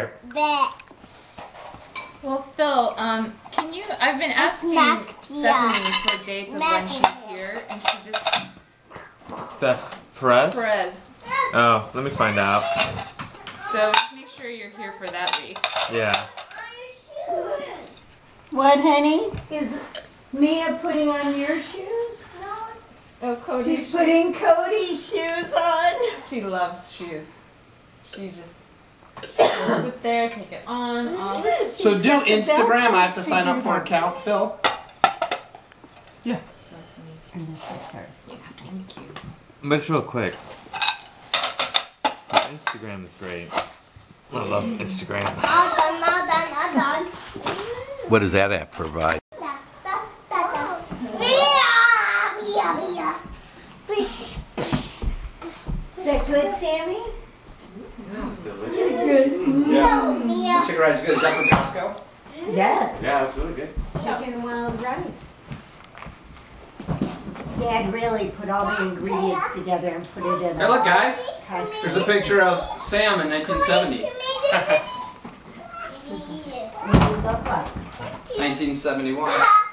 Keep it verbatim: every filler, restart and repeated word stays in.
here. Bet. Well, Phil, um, can you? I've been asking Stephanie for dates of when she's here, and she just. Steph Perez? Perez. Oh, let me find out. So just make sure you're here for that week. Yeah. What, honey? Is Mia putting on your shoes? Oh, Cody. She's putting Cody's shoes on. She loves shoes. She just will sit there, take it on, off. So do Instagram. I have to sign up for an account, Phil. Yeah. And this is hers. Yes, thank you. But it's real quick. Instagram is great. I love Instagram. All done, all done, all done. What does that app provide? Is that good, Sammy? It's delicious. It's good. No, Mia. Chicken rice is good. Is that from Costco? Yes. Yeah, it's really good. Chicken and wild rice. Dad really put all the ingredients together and put it in Hey, look, guys. a There's a picture of Sam in nineteen seventy. What do you look like? nineteen seventy-one.